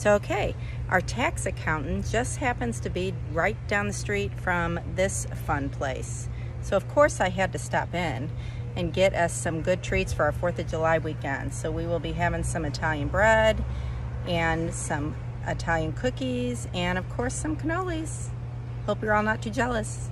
So okay, our tax accountant just happens to be right down the street from this fun place. So of course I had to stop in and get us some good treats for our 4th of July weekend. So we will be having some Italian bread and some Italian cookies and of course some cannolis. Hope you're all not too jealous.